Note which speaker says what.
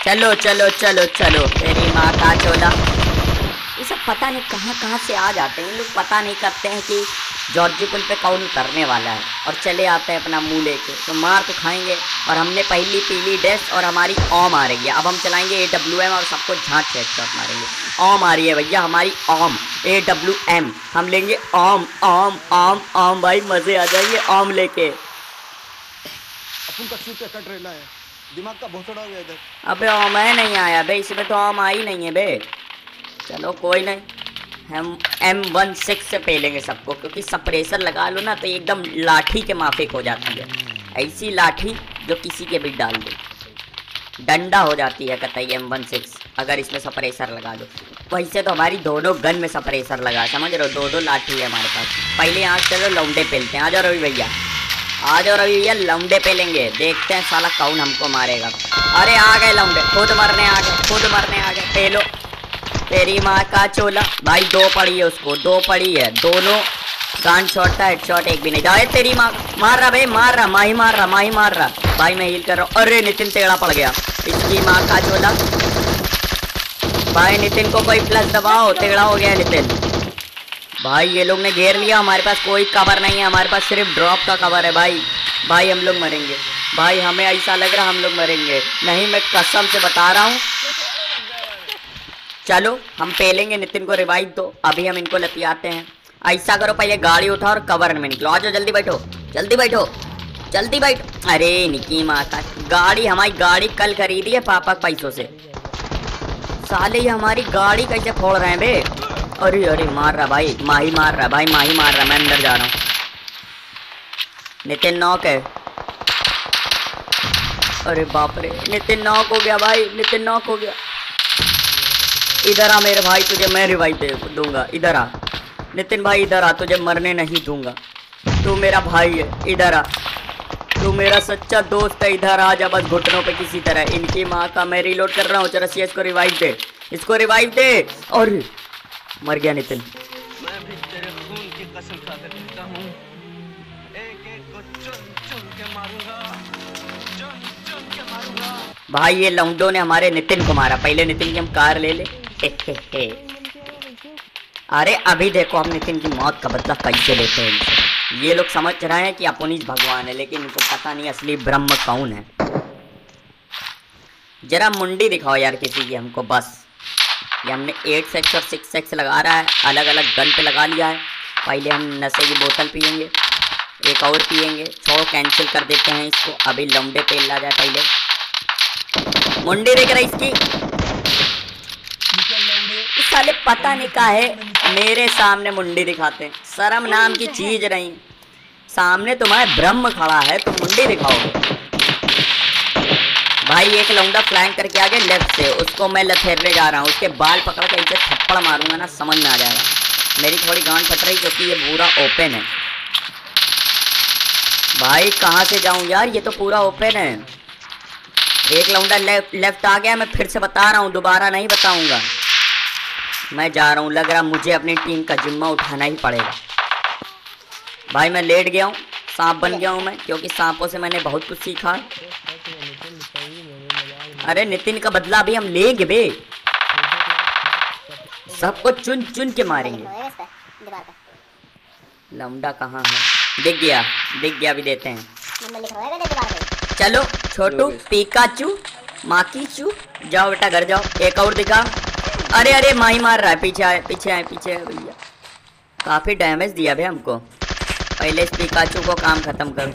Speaker 1: चलो चलो चलो चलो, तेरी माँ का चोला। ये सब पता नहीं कहाँ कहाँ से आ जाते हैं, इन लोग पता नहीं करते हैं कि जॉर्जी पुल पे कौन उतरने वाला है, और चले आते हैं अपना मुंह लेके। तो मार तो खाएंगे। और हमने पहली पीली डैश और हमारी ओम आ रही है। अब हम चलाएंगे AWM और सबको झाँट से हेडशॉट मारेंगे। ओम आ रही है भैया हमारी ओम, AWM। हम लेंगे ओम ओम ओम ओम। भाई मजे आ जाएंगे ओम लेके।
Speaker 2: अपन का सीट कट रहा है, दिमाग का भोसड़ा हो गया इधर।
Speaker 1: अबे ओम है नहीं आया बे, इसमें तो ओम आई नहीं है बे। चलो कोई नहीं, हम M16 से पेलेंगे सबको, क्योंकि सप्रेसर लगा लो ना तो एकदम लाठी के माफिक हो जाती है। ऐसी लाठी जो किसी के भी डाल दे, डंडा हो जाती है कतई M16 अगर इसमें सप्रेसर लगा दो। वैसे तो हमारी दोनों गन में सप्रेसर लगा, समझ रहे हो, दो लाठी है हमारे पास। पहले यहाँ चलो लौंडे पेलते हैं। आ जाओ रवि भैया, आ जाओ रवि भैया, लौंडे पेलेंगे। देखते हैं साला कौन हमको मारेगा। अरे आ गए लौंडे, खुद मरने आ गए, खुद मरने आ गए। पेलो तेरी माँ का चोला। भाई दो पड़ी है उसको, दो पड़ी है, दोनों गान शॉट था, हेडशॉट एक भी नहीं जाए। तेरी माँ मार रहा भाई, मार रहा, माही मार रहा, माही मार रहा। भाई मैं हील कर रहा हूँ। अरे नितिन टेढ़ा पड़ गया, इसकी माँ का चोला। भाई नितिन को कोई प्लस दबाओ, टेढ़ा हो गया नितिन। भाई ये लोग ने घेर लिया, हमारे पास कोई कवर नहीं है, हमारे पास सिर्फ ड्रॉप का कवर है। भाई भाई हम लोग मरेंगे भाई, हमें ऐसा लग रहा हम लोग मरेंगे। नहीं मैं कसम से बता रहा हूँ। चलो हम पेलेंगे, नितिन को रिवाइव दो, अभी हम इनको लतियाते हैं। ऐसा करो पहले गाड़ी उठाओ और कवर में निकलो। आ जाओ जल्दी बैठो, जल्दी बैठो, जल्दी बैठो। अरे निकी माँ का गाड़ी, हमारी गाड़ी कल खरीदी है पापा के पैसों से। साले ये हमारी गाड़ी कैसे फोड़ रहे हैं बे। अरे अरे मार रहा भाई, माही मार रहा भाई, माही मार रहा। मैं अंदर जा रहा हूँ। नितिन नॉक है। अरे बाप रे, नितिन नॉक हो गया भाई, नितिन नॉक हो गया। इधर आ मेरे भाई, तुझे मैं रिवाइव दे दूंगा। इधर आ नितिन भाई, इधर आ, तुझे मरने नहीं दूंगा। तू मेरा भाई है, इधर आ, तू मेरा सच्चा दोस्त है। इधर आ जा बस घुटनों पे किसी तरह। इनकी माँ का मैं रिलोड कर रहा हूँ। चरसिया इसको रिवाइव दे, इसको रिवाइव दे। और मर गया नितिन।
Speaker 3: मैं भी तेरे खून की कसम खाकर कहता हूँ, एक एक को चुन चुन के मारूंगा, चुन चुन के मारूंगा।
Speaker 1: भाई ये लौंडों ने हमारे नितिन को मारा। पहले नितिन की हम कार ले ले। हे। अरे अभी देखो हम नितिन की मौत का बदला कैसे लेते हैं इनसे। ये लोग समझ रहे हैं कि अपन ही भगवान है, लेकिन इनको पता नहीं असली ब्रह्म कौन है। जरा मुंडी दिखाओ यार किसी की हमको बस। ये हमने 8x और 6x लगा रहा है, अलग अलग गन पे लगा लिया है। पहले हम नशे की बोतल पियेंगे, एक और पियेंगे। छोड़ो कैंसिल कर देते हैं इसको, अभी लौंडे पे ला जाए। पहले मुंडी दिख रही इसकी। इस साले पता नहीं का है मेरे सामने मुंडी दिखाते हैं। शर्म नाम की चीज रही, सामने तुम्हारे ब्रह्म खड़ा है, तुम मुंडी दिखाओगे। भाई एक लौंडा फ्लैंक करके आगे लेफ्ट से, उसको मैं लथेरने जा रहा हूँ। उसके बाल पकड़ के इसे थप्पड़ मारूंगा ना, समझ में आ जाएगा। मेरी थोड़ी गांड फट रही क्योंकि ये पूरा ओपन है। भाई कहाँ से जाऊं यार, ये तो पूरा ओपन है। एक लौंडा लेफ्ट आ गया। मैं फिर से बता रहा हूँ, दोबारा नहीं बताऊंगा। मैं जा रहा हूँ, लग रहा मुझे अपनी टीम का जिम्मा उठाना ही पड़ेगा। भाई मैं लेट गया हूँ, सांप बन गया हूँ मैं, क्योंकि सांपों से मैंने बहुत कुछ सीखा। अरे नितिन का बदला भी हम लेंगे बे, सबको चुन चुन के मारेंगे। लौंडा कहाँ है? दिख गया, दिख गया, भी देते हैं। चलो छोटू पिकाचू माकीचू, जाओ बेटा घर जाओ। एक और दिखा। अरे अरे माही मार रहा है, पीछे आए पीछे आए पीछे आए भैया। काफी डैमेज दिया भाई हमको। पहले इस पिकाचू को काम खत्म करो।